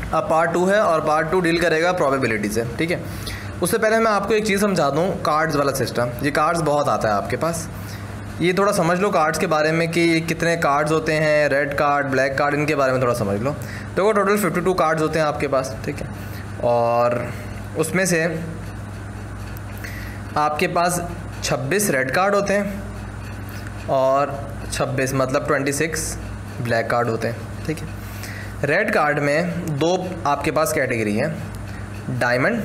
अब पार्ट 2 है और पार्ट 2 डील करेगा प्रोबेबिलिटी से, ठीक है। उससे पहले मैं आपको एक चीज़ समझा दूँ, कार्ड्स वाला सिस्टम। ये कार्ड्स बहुत आता है आपके पास, ये थोड़ा समझ लो कार्ड्स के बारे में कि कितने कार्ड्स होते हैं, रेड कार्ड, ब्लैक कार्ड, इनके बारे में थोड़ा समझ लो। देखो टोटल 52 कार्ड्स होते हैं आपके पास, ठीक है। और उसमें से आपके पास 26 रेड कार्ड होते हैं और 26 मतलब 26 ब्लैक कार्ड होते हैं, ठीक है। रेड कार्ड में 2 आपके पास कैटेगरी है, डायमंड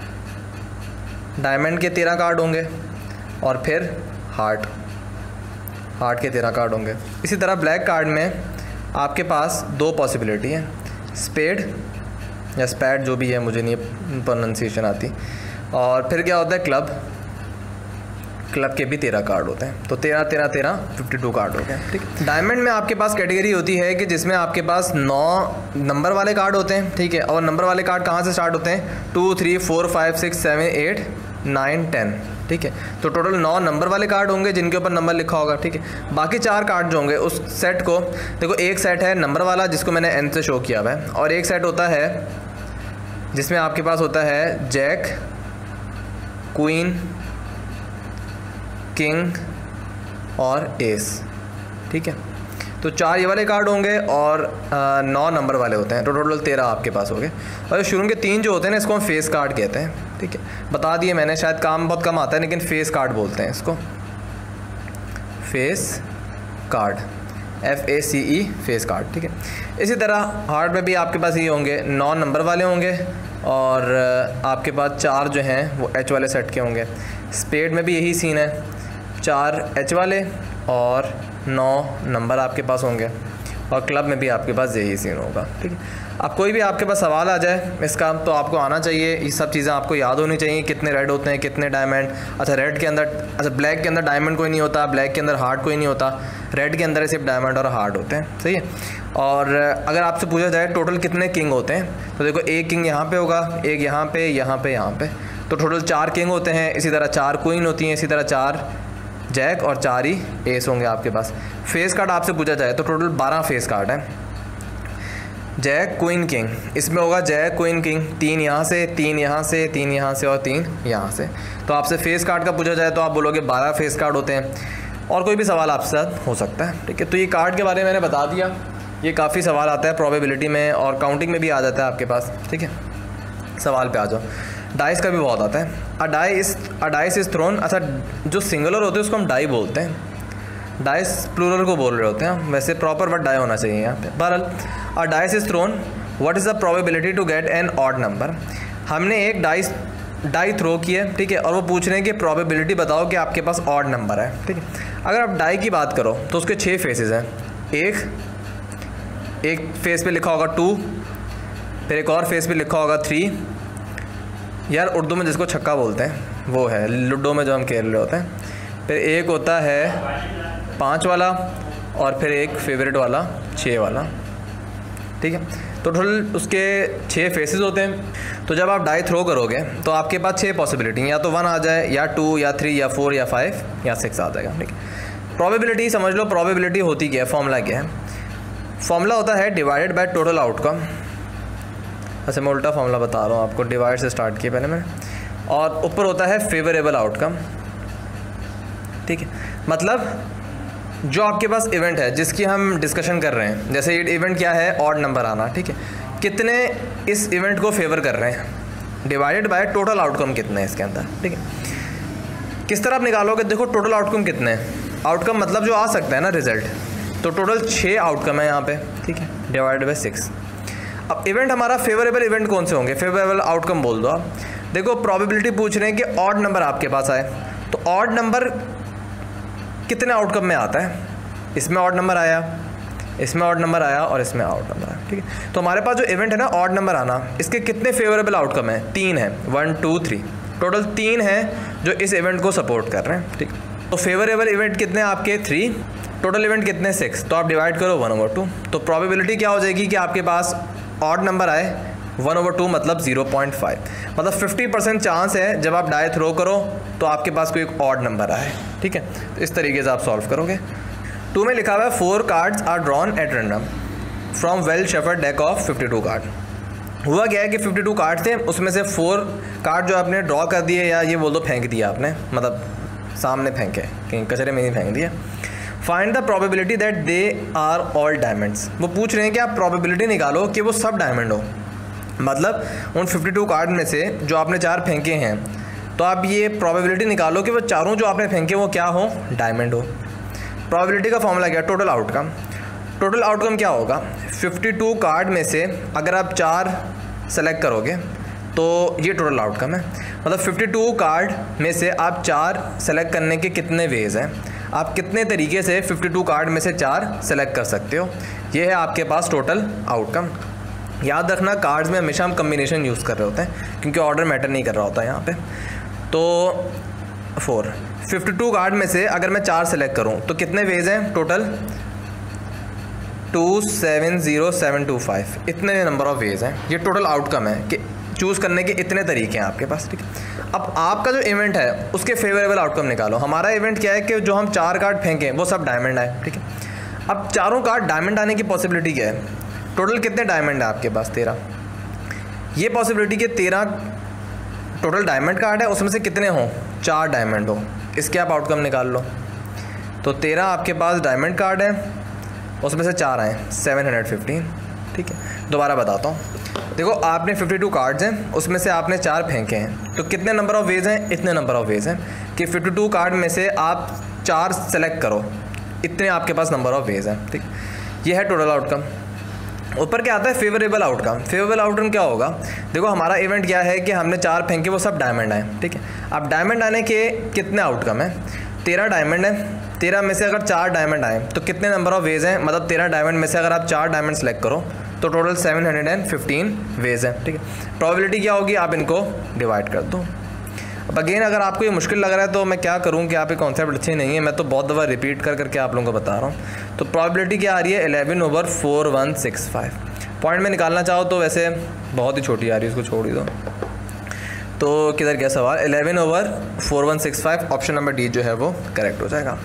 के 13 कार्ड होंगे और फिर हार्ट के 13 कार्ड होंगे। इसी तरह ब्लैक कार्ड में आपके पास 2 पॉसिबिलिटी है, स्पेड या स्पैड जो भी है, मुझे नहीं प्रोनाउंसिएशन आती। और फिर क्या होता है, क्लब के भी 13 कार्ड होते हैं। तो 13 52 कार्ड हो गए, ठीक है। डायमंड में आपके पास कैटेगरी होती है कि जिसमें आपके पास 9 नंबर वाले कार्ड होते हैं, ठीक है। और नंबर वाले कार्ड कहाँ से स्टार्ट होते हैं, 2 3 4 5 6 7 8 9 10, ठीक है। तो टोटल 9 नंबर वाले कार्ड होंगे जिनके ऊपर नंबर लिखा होगा, ठीक है। बाकी 4 कार्ड जो होंगे उस सेट को, देखो एक सेट है नंबर वाला जिसको मैंने एन से शो किया हुआ है, और एक सेट होता है जिसमें आपके पास होता है जैक, क्वीन, किंग और एस, ठीक है। तो 4 ये वाले कार्ड होंगे और 9 नंबर वाले होते हैं, तो टोटल 13 आपके पास हो गए। और शुरू के 3 जो होते हैं ना, इसको हम फेस कार्ड कहते हैं, ठीक है। बता दिए मैंने, शायद काम बहुत कम आता है लेकिन फेस कार्ड बोलते हैं इसको, face card, FACE, face card, ठीक है। इसी तरह हार्ट में भी आपके पास ये होंगे, 9 नंबर वाले होंगे और आपके पास 4 जो हैं वो H वाले सेट के होंगे। स्पेड में भी यही सीन है, 4 H वाले और 9 नंबर आपके पास होंगे, और क्लब में भी आपके पास यही सीन होगा, ठीक है। अब कोई भी आपके पास सवाल आ जाए इसका, तो आपको आना चाहिए, ये सब चीज़ें आपको याद होनी चाहिए, कितने रेड होते हैं, कितने डायमंड। अच्छा रेड के अंदर, अच्छा ब्लैक के अंदर डायमंड कोई नहीं होता, ब्लैक के अंदर हार्ट कोई नहीं होता, रेड के अंदर सिर्फ डायमंड और हार्ट होते हैं, सही है। और अगर आपसे पूछा जाए टोटल कितने किंग होते हैं, तो देखो एक किंग यहाँ पे होगा, एक यहाँ पे, यहाँ पे, यहाँ पे, तो टोटल 4 किंग होते हैं। इसी तरह 4 क्वीन होती हैं, इसी तरह 4 जैक और 4 ही एस होंगे आपके पास। फेस कार्ड आपसे पूछा जाए तो टोटल 12 फेस कार्ड है, जैक क्वीन किंग, इसमें होगा जैक क्वीन किंग, 3 यहाँ से, 3 यहाँ से, 3 यहाँ से और 3 यहाँ से। तो आपसे फेस कार्ड का पूछा जाए तो आप बोलोगे 12 फेस कार्ड होते हैं। और कोई भी सवाल आपसे साथ हो सकता है, ठीक है। तो ये कार्ड के बारे में मैंने बता दिया, ये काफ़ी सवाल आता है प्रोबेबिलिटी में और काउंटिंग में भी आ जाता है आपके पास, ठीक है। सवाल पे आ जाओ, डाइस का भी बहुत आता है। अ डाइस इज थ्रोन, अच्छा जो सिंगुलर होते हैं उसको हम डाई बोलते हैं, डाइस प्लूरल को बोल रहे होते हैं, वैसे प्रॉपर वर्ड डाई होना चाहिए यहाँ पे। बहरहाल a dice is thrown, what is the probability to get an odd number. हमने एक डाई थ्रो की है, ठीक है, और वो पूछ रहे हैं कि प्रोबेबिलिटी बताओ कि आपके पास ऑड नंबर है, ठीक है। अगर आप डाई की बात करो तो उसके 6 फेसेस हैं, एक फेस पे लिखा होगा 2, फिर एक और फेस पे लिखा होगा 3, यार उर्दू में जिसको छक्का बोलते हैं वो है, लूडो में जो हम खेल रहे होते हैं। फिर एक होता है 5 वाला और फिर एक फेवरेट वाला 6 वाला, ठीक है। तो टोटल उसके 6 फेसेस होते हैं। तो जब आप डाई थ्रो करोगे तो आपके पास 6 पॉसिबिलिटी, या तो 1 आ जाए, या 2 या 3 या 4 या 5 या 6 आ जाएगा, ठीक है। प्रोबेबिलिटी समझ लो, प्रोबेबिलिटी होती क्या है, फॉर्मूला क्या है। फॉर्मूला होता है डिवाइडेड बाय टोटल आउटकम। अच्छा मैं उल्टा फॉर्मूला बता रहा हूँ आपको, डिवाइड से स्टार्ट किया पहले मैंने, और ऊपर होता है फेवरेबल आउटकम, ठीक है। मतलब जो आपके पास इवेंट है जिसकी हम डिस्कशन कर रहे हैं, जैसे ये इवेंट क्या है, ऑड नंबर आना, ठीक है, कितने इस इवेंट को फेवर कर रहे हैं, डिवाइडेड बाय टोटल आउटकम कितने हैं इसके अंदर, ठीक है। किस तरह आप निकालोगे, देखो टोटल आउटकम कितने हैं, आउटकम मतलब जो आ सकता है ना रिजल्ट, तो टोटल 6 आउटकम है यहाँ पे, ठीक है, डिवाइडेड बाय 6। अब इवेंट हमारा फेवरेबल इवेंट कौन से होंगे, फेवरेबल आउटकम बोल दो आप। देखो प्रोबेबिलिटी पूछ रहे हैं कि ऑड नंबर आपके पास आए, तो ऑड नंबर कितने आउटकम में आता है, इसमें ऑड नंबर आया, इसमें ऑड नंबर आया और इसमें ऑड नंबर आया, ठीक है। तो हमारे पास जो इवेंट है ना ऑड नंबर आना, इसके कितने फेवरेबल आउटकम है, 3 है, 1 2 3, टोटल 3 हैं जो इस इवेंट को सपोर्ट कर रहे हैं, ठीक। तो फेवरेबल इवेंट कितने आपके 3, टोटल इवेंट कितने 6, तो आप डिवाइड करो 1/2। तो प्रोबेबिलिटी क्या हो जाएगी कि आपके पास ऑड नंबर आए, 1/2 मतलब 0.5, मतलब 50% चांस है जब आप डाई थ्रो करो तो आपके पास कोई एक ऑड नंबर आए, ठीक है। तो इस तरीके से आप सॉल्व करोगे। 2 में लिखा हुआ है 4 cards are drawn at random from well shuffled deck of 52 card. हुआ क्या है कि 52 कार्ड थे, उसमें से 4 कार्ड जो आपने ड्रॉ कर दिए या ये बोल दो फेंक दिया आपने, मतलब सामने फेंके, कहीं कचरे में नहीं फेंक दिया। Find the probability that they are all diamonds. वो पूछ रहे हैं कि आप प्रोबेबिलिटी निकालो कि वो सब डायमंड हो, मतलब उन 52 कार्ड में से जो आपने 4 फेंके हैं, तो आप ये प्रोबेबिलिटी निकालो कि वो चारों जो आपने फेंके वो क्या हो, डायमंड हो। प्रोबेबिलिटी का फॉर्मूला क्या है, टोटल आउटकम। टोटल आउटकम क्या होगा, 52 कार्ड में से अगर आप 4 सेलेक्ट करोगे तो ये टोटल आउटकम है। मतलब 52 कार्ड में से आप 4 सेलेक्ट करने के कितने वेज हैं, आप कितने तरीके से 52 कार्ड में से 4 सेलेक्ट कर सकते हो, ये है आपके पास टोटल आउटकम। याद रखना कार्ड्स में हमेशा हम कम्बिनेशन यूज़ कर रहे होते हैं क्योंकि ऑर्डर मैटर नहीं कर रहा होता यहाँ पे। तो 52 कार्ड में से अगर मैं 4 सेलेक्ट करूँ तो कितने वेज हैं टोटल, 270725, इतने नंबर ऑफ वेज हैं। ये टोटल आउटकम है कि चूज़ करने के इतने तरीके हैं आपके पास, ठीक है। अब आपका जो इवेंट है उसके फेवरेबल आउटकम निकालो। हमारा इवेंट क्या है कि जो हम 4 कार्ड फेंकें वो सब डायमंड आए, ठीक है। अब चारों कार्ड डायमंड आने की पॉसिबिलिटी क्या है, टोटल कितने डायमंड है आपके पास, 13। ये पॉसिबिलिटी कि 13 टोटल डायमंड कार्ड है, उसमें से कितने हों, 4 डायमंड हो, इसके आप आउटकम निकाल लो। तो 13 आपके पास डायमंड कार्ड है, उसमें से 4 आए 715, ठीक है। दोबारा बताता हूँ, देखो आपने 52 कार्ड्स हैं, उसमें से आपने 4 फेंके हैं, तो कितने नंबर ऑफ वेज हैं, इतने नंबर ऑफ वेज हैं कि 52 कार्ड में से आप 4 सेलेक्ट करो, इतने आपके पास नंबर ऑफ वेज हैं, ठीक। ये है टोटल आउटकम। ऊपर क्या आता है, फेवरेबल आउटकम। फेवरेबल आउटकम क्या होगा, देखो हमारा इवेंट क्या है कि हमने 4 फेंके वो सब डायमंड आए, ठीक है। अब डायमंड आने के कितने आउटकम है, 13 डायमंड है, 13 में से अगर 4 डायमंड आए तो कितने नंबर ऑफ वेज हैं, मतलब 13 डायमंड में से अगर आप 4 डायमंड सेलेक्ट करो तो टोटल 715 वेज है, ठीक है। प्रोबेबिलिटी क्या होगी, आप इनको डिवाइड कर दो। अब अगेन अगर आपको ये मुश्किल लग रहा है तो मैं क्या करूँ कि आप ये कॉन्सेप्ट अच्छे नहीं है, मैं तो बहुत दफ़ा रिपीट कर करके आप लोगों को बता रहा हूँ। तो प्रोबेबिलिटी क्या आ रही है, 11/4165। पॉइंट में निकालना चाहो तो वैसे बहुत ही छोटी आ रही है, उसको छोड़ ही दो। तो किधर गया सवाल, 11/4165, ऑप्शन नंबर डी जो है वो करेक्ट हो जाएगा।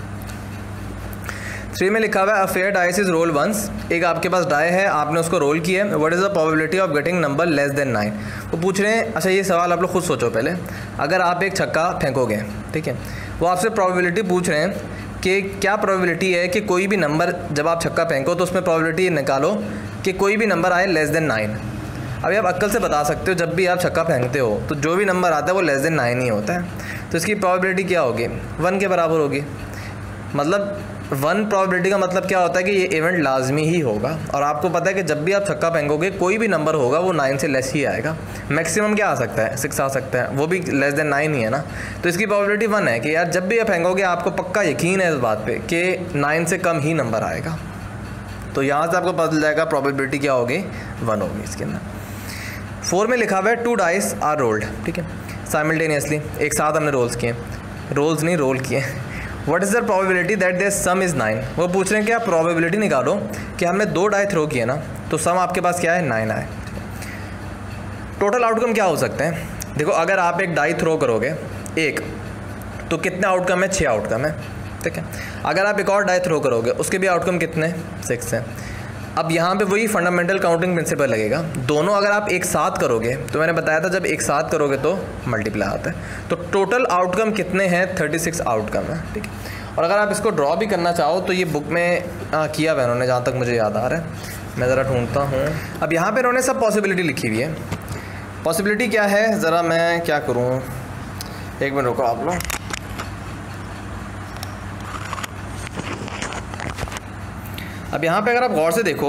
3 में लिखा हुआ है, a fair dice is roll once. एक आपके पास डाई है, आपने उसको रोल किया है, what is the probability of getting number less than 9। वो पूछ रहे हैं, अच्छा ये सवाल आप लोग खुद सोचो पहले, अगर आप एक छक्का फेंकोगे, ठीक है, वो आपसे प्रोबेबिलिटी पूछ रहे हैं कि क्या प्रोबेबिलिटी है कि कोई भी नंबर जब आप छक्का फेंको तो उसमें प्रोबेबिलिटी निकालो कि कोई भी नंबर आए लेस देन 9। अभी आप अक्ल से बता सकते हो, जब भी आप छक्का फेंकते हो तो जो भी नंबर आता है वो लेस देन 9 ही होता है, तो इसकी प्रोबेबिलिटी क्या होगी, 1 के बराबर होगी। मतलब 1 प्रोबेबिलिटी का मतलब क्या होता है कि ये इवेंट लाजमी ही होगा, और आपको पता है कि जब भी आप छक्का फेंकोगे कोई भी नंबर होगा वो 9 से लेस ही आएगा। मैक्सिमम क्या आ सकता है, 6 आ सकता है, वो भी लेस देन 9 ही है ना। तो इसकी प्रोबेबिलिटी 1 है कि यार जब भी आप फेंकोगे आपको पक्का यकीन है इस बात पे कि 9 से कम ही नंबर आएगा। तो यहाँ से आपको पता चल जाएगा प्रोबेबिलिटी क्या होगी, 1 होगी इसके अंदर। 4 में लिखा हुआ है, 2 डाइस आर रोल्ड, ठीक है, साइमल्टेनियसली, एक साथ हमने रोल्स किए, रोल्स नहीं रोल किए। What is the probability that their sum is 9। वो पूछ रहे हैं कि आप प्रोबेबिलिटी निकालो कि हमने 2 डाई थ्रो किए ना, तो सम आपके पास क्या है, 9 आए। टोटल आउटकम क्या हो सकते हैं, देखो अगर आप एक डाई थ्रो करोगे एक, तो कितने आउटकम है, 6 आउटकम है, ठीक है। अगर आप एक और डाई थ्रो करोगे उसके भी आउटकम कितने, 6 हैं। अब यहाँ पे वही फंडामेंटल काउंटिंग प्रिंसिपल लगेगा, दोनों अगर आप एक साथ करोगे, तो मैंने बताया था जब एक साथ करोगे तो मल्टीप्लाई आता है। तो टोटल आउटकम कितने हैं, 36 आउटकम है, ठीक है। और अगर आप इसको ड्रॉ भी करना चाहो तो ये बुक में किया हुआ उन्होंने, जहाँ तक मुझे याद आ रहा है, मैं ज़रा ढूंढता हूँ। अब यहाँ पर उन्होंने सब पॉसिबिलिटी लिखी हुई है। पॉसिबिलिटी क्या है, ज़रा मैं क्या करूँ, एक मिनट रुको आप लोग। अब यहाँ पे अगर आप गौर से देखो,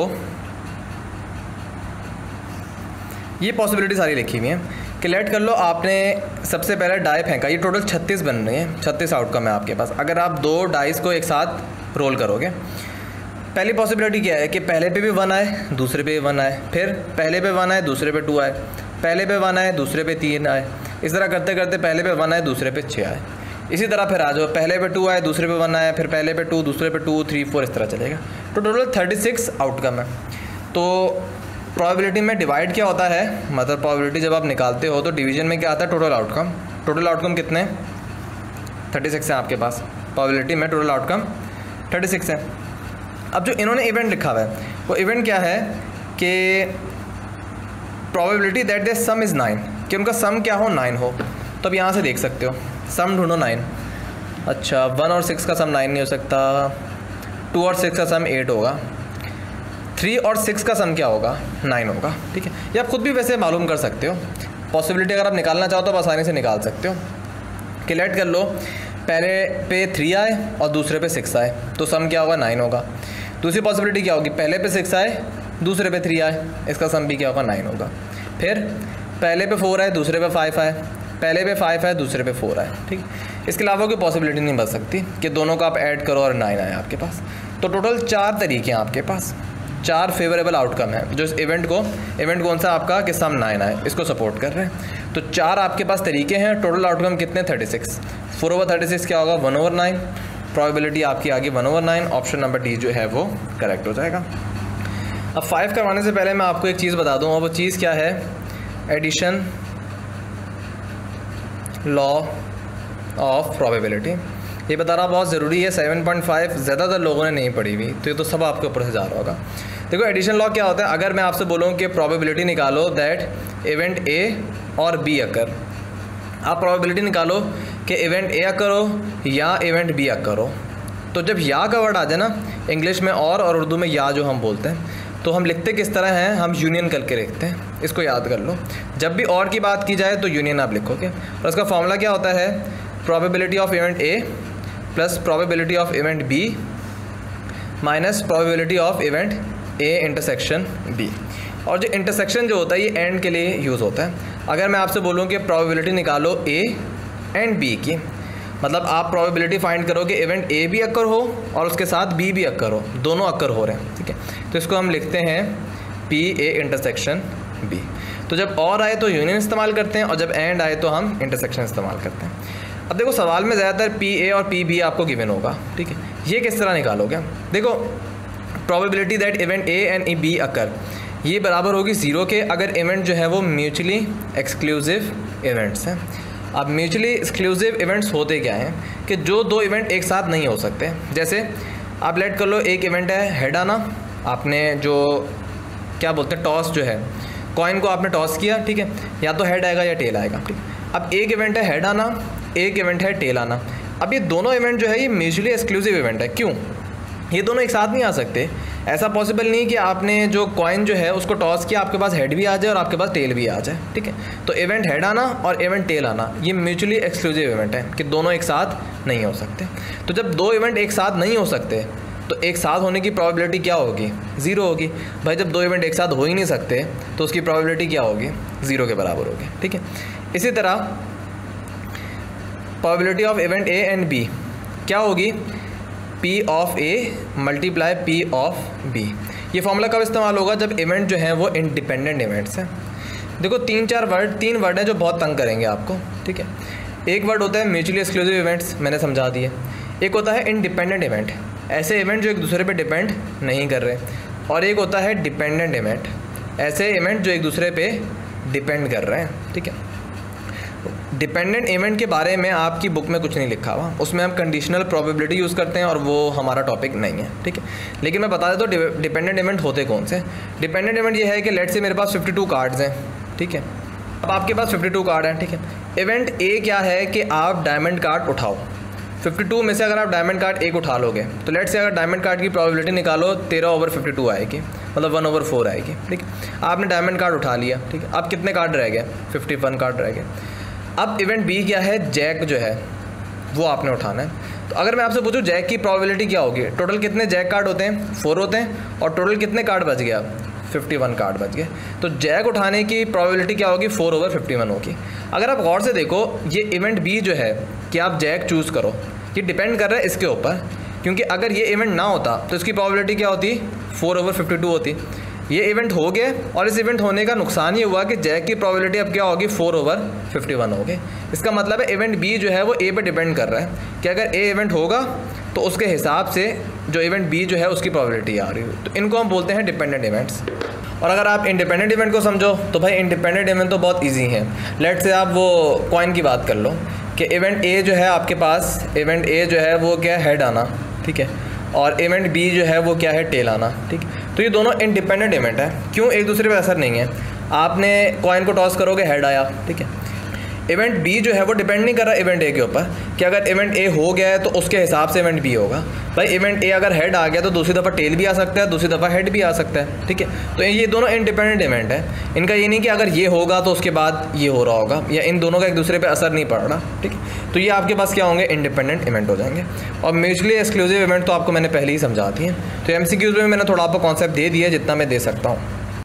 ये पॉसिबिलिटी सारी लिखी हुई है कि लेट कर लो आपने सबसे पहले डाई फेंका, ये टोटल 36 बन रही है, 36 आउटकम है आपके पास। अगर आप 2 डाइस को एक साथ रोल करोगे, पहली पॉसिबिलिटी क्या है कि पहले पे भी 1 आए, दूसरे पे 1 आए, फिर पहले पे 1 आए, दूसरे पे 2 आए, पहले पे 1 आए, दूसरे पे 3 आए, इस तरह करते करते पहले पे 1 आए, दूसरे पे 6 आए। इसी तरह फिर आ जाओ, पहले पे 2 आए, दूसरे पे 1 आया, फिर पहले पे 2, दूसरे पे 2, 3, 4, इस तरह चलेगा। तो टोटल 36 आउटकम है। तो प्रोबेबिलिटी में डिवाइड क्या होता है, मतलब प्रोबेबिलिटी जब आप निकालते हो तो डिवीजन में क्या आता है, टोटल आउटकम। टोटल आउटकम कितने, 36 हैं आपके पास। प्रोबेबिलिटी में टोटल आउटकम 36 है। अब जो इन्होंने इवेंट लिखा हुआ है वो इवेंट क्या है कि probability that the sum is 9, कि उनका सम क्या हो 9 हो। तो अब यहाँ से देख सकते हो, सम ढूंढो 9। अच्छा 1 और 6 का सम 9 नहीं हो सकता, 2 और 6 का सम 8 होगा, 3 और 6 का सम क्या होगा 9 होगा। ठीक है, ये आप खुद भी वैसे मालूम कर सकते हो, पॉसिबिलिटी अगर आप निकालना चाहो तो आप आसानी से निकाल सकते हो। कि लेट कर लो पहले पे 3 आए और दूसरे पे 6 आए, तो सम क्या होगा 9 होगा। दूसरी पॉसिबिलिटी क्या होगी, पहले पे 6 आए दूसरे पे 3 आए, इसका सम भी क्या होगा 9 होगा। फिर पहले पे 4 आए दूसरे पे 5 आए, पहले पे 5 आए दूसरे पे 4 आए। ठीक है, इसके अलावा कोई पॉसिबिलिटी नहीं बच सकती कि दोनों का आप ऐड करो और 9 आए आपके पास। तो टोटल 4 तरीके हैं आपके पास, 4 फेवरेबल आउटकम है जो इस इवेंट कौन सा आपका कि सम 9 आए इसको सपोर्ट कर रहे हैं। तो 4 आपके पास तरीके हैं, टोटल आउटकम कितने 36, 4/36 क्या होगा 1/9, प्रोबेबिलिटी आपकी आ गई 1/9, ऑप्शन नंबर डी जो है वो करेक्ट हो जाएगा। अब 5 करवाने से पहले मैं आपको एक चीज़ बता दूँ, और वो चीज़ क्या है, एडिशन लॉ ऑफ प्रोबेबिलिटी। ये बताना बहुत ज़रूरी है, 7.5 ज़्यादातर लोगों ने नहीं पढ़ी हुई, तो ये तो सब आपके ऊपर से जा रहा होगा। देखो एडिशन लॉ क्या होता है, अगर मैं आपसे बोलूँ कि प्रोबेबिलिटी निकालो दैट इवेंट ए और बी अकर, आप प्रोबेबिलिटी निकालो कि इवेंट ए अकर हो या इवेंट बी अकर हो, तो जब या का वर्ड आ जाए ना, इंग्लिश में और उर्दू में या जो हम बोलते हैं, तो हम लिखते किस तरह हैं, हम यूनियन करके लिखते हैं। इसको याद कर लो, जब भी और की बात की जाए तो यूनियन आप लिखोगे, और उसका फॉर्मूला क्या होता है, probability of event A plus probability of event B minus probability of event A intersection B. और जो इंटरसेक्शन जो होता है ये एंड के लिए यूज़ होता है। अगर मैं आपसे बोलूँ कि प्रोबेबिलिटी निकालो ए एंड बी की, मतलब आप प्रोबेबिलिटी फाइंड करो कि इवेंट ए भी अक्कर हो और उसके साथ बी भी अक्कर हो, दोनों अक्कर हो रहे हैं। ठीक है, तो इसको हम लिखते हैं पी ए इंटरसेक्शन बी। तो जब और आए तो यूनियन इस्तेमाल करते हैं, और जब एंड आए तो हम इंटरसेक्शन इस्तेमाल करते हैं। अब देखो सवाल में ज़्यादातर पी ए और पी बी आपको गिवन होगा। ठीक है, ये किस तरह निकालोगे, देखो probability that event A and B occur, ये बराबर होगी 0 के अगर इवेंट जो है वो म्यूचुअली एक्सक्लूसिव इवेंट्स हैं। अब म्यूचुअली एक्सक्लूसिव इवेंट्स होते क्या हैं कि जो 2 इवेंट एक साथ नहीं हो सकते। जैसे आप लेट कर लो एक इवेंट है हेड आना, आपने जो क्या बोलते हैं टॉस जो है, कॉइन को आपने टॉस किया, ठीक है, या तो हेड आएगा या टेल आएगा। ठीक, अब एक इवेंट है हेड आना, एक इवेंट है टेल आना। अब ये दोनों इवेंट जो है ये म्यूचुअली एक्सक्लूसिव इवेंट है। क्यों, ये दोनों एक साथ नहीं आ सकते, ऐसा पॉसिबल नहीं कि आपने जो कॉइन जो है उसको टॉस किया, आपके पास हेड भी आ जाए और आपके पास टेल भी आ जाए। ठीक है, तो इवेंट हेड आना और इवेंट टेल आना ये म्यूचुअली एक्सक्लूसिव इवेंट है कि दोनों एक साथ नहीं हो सकते। तो जब 2 इवेंट एक साथ नहीं हो सकते तो एक साथ होने की प्रोबेबिलिटी क्या होगी, 0 होगी। भाई जब 2 इवेंट एक साथ हो ही नहीं सकते तो उसकी प्रोबेबिलिटी क्या होगी, 0 के बराबर होगी। ठीक है, इसी तरह probability of event A and B क्या होगी, P of A multiply P of B। ये फॉर्मूला कब इस्तेमाल होगा, जब इवेंट जो है वो इंडिपेंडेंट इवेंट्स हैं। देखो 3 वर्ड हैं जो बहुत तंग करेंगे आपको। ठीक है, एक वर्ड होता है म्यूचुअली एक्सक्लूसिव इवेंट्स, मैंने समझा दिए। एक होता है इंडिपेंडेंट इवेंट, ऐसे इवेंट जो एक दूसरे पे डिपेंड नहीं कर रहे, और एक होता है डिपेंडेंट इवेंट, ऐसे इवेंट जो एक दूसरे पे डिपेंड कर रहे हैं। ठीक है, डिपेंडेंट इवेंट के बारे में आपकी बुक में कुछ नहीं लिखा हुआ, उसमें हम कंडीशनल प्रोबेबिलिटी यूज़ करते हैं और वो हमारा टॉपिक नहीं है। ठीक है, लेकिन मैं बता देता हूँ डिपेंडेंट इवेंट होते कौन से। डिपेंडेंट इवेंट ये है कि लेट से मेरे पास 52 कार्ड्स हैं। ठीक है, अब आपके पास 52 कार्ड हैं। ठीक है, इवेंट ए क्या है कि आप डायमंड कार्ड उठाओ, 52 में से अगर आप डायमंड कार्ड एक उठा लोगे तो लेट से अगर डायमंड कार्ड की प्रोबेबिलिटी निकालो 13/52 आएगी, मतलब 1/4 आएगी। ठीक है, आपने डायमंड कार्ड उठा लिया। ठीक है, अब कितने कार्ड रह गए, 51 कार्ड रह गए। अब इवेंट बी क्या है, जैक जो है वो आपने उठाना है। तो अगर मैं आपसे पूछूं जैक की प्रोबेबिलिटी क्या होगी, टोटल कितने जैक कार्ड होते हैं, 4 होते हैं, और टोटल कितने कार्ड बच गया, 51 कार्ड बच गए। तो जैक उठाने की प्रोबेबिलिटी क्या होगी, 4/51 होगी। अगर आप गौर से देखो ये इवेंट बी जो है कि आप जैक चूज़ करो, ये डिपेंड कर रहा है इसके ऊपर, क्योंकि अगर ये इवेंट ना होता तो इसकी प्रोबेबिलिटी क्या होती, 4/52 होती। ये इवेंट हो गए और इस इवेंट होने का नुकसान ये हुआ कि जैक की प्रोबेबिलिटी अब क्या होगी, 4/51 होगी। इसका मतलब है इवेंट बी जो है वो ए पे डिपेंड कर रहा है कि अगर ए इवेंट होगा तो उसके हिसाब से जो इवेंट बी जो है उसकी प्रोबेबिलिटी आ रही है। तो इनको हम बोलते हैं डिपेंडेंट इवेंट्स। और अगर आप इंडिपेंडेंट इवेंट को समझो तो भाई इंडिपेंडेंट इवेंट तो बहुत ईजी है। लेट से आप वो कॉइन की बात कर लो कि इवेंट ए जो है आपके पास, इवेंट ए जो है वो क्या है, हेड आना। ठीक है, और इवेंट बी जो है वो क्या है, टेल आना। ठीक, तो ये दोनों इंडिपेंडेंट इवेंट है। क्यों, एक दूसरे पे असर नहीं है। आपने कॉइन को टॉस करोगे, हेड आया, ठीक है। इवेंट बी जो है वो डिपेंड नहीं कर रहा इवेंट ए के ऊपर कि अगर इवेंट ए हो गया है तो उसके हिसाब से इवेंट बी होगा। भाई इवेंट ए अगर हेड आ गया तो दूसरी दफ़ा टेल भी आ सकता है, दूसरी दफ़ा हेड भी आ सकता है, ठीक है। तो ये दोनों इंडिपेंडेंट इवेंट है, इनका ये नहीं कि अगर ये होगा तो उसके बाद ये हो रहा होगा, या इन दोनों का एक दूसरे पर असर नहीं पड़ रहा, ठीक है। तो ये आपके पास क्या होंगे, इंडिपेंडेंट इवेंट हो जाएंगे। और म्यूचुअली एक्सक्लूसिव इवेंट तो आपको मैंने पहले ही समझा दी है। तो MCQs में मैंने थोड़ा आपको कॉन्सेप्ट दे दिया जितना मैं दे सकता हूँ।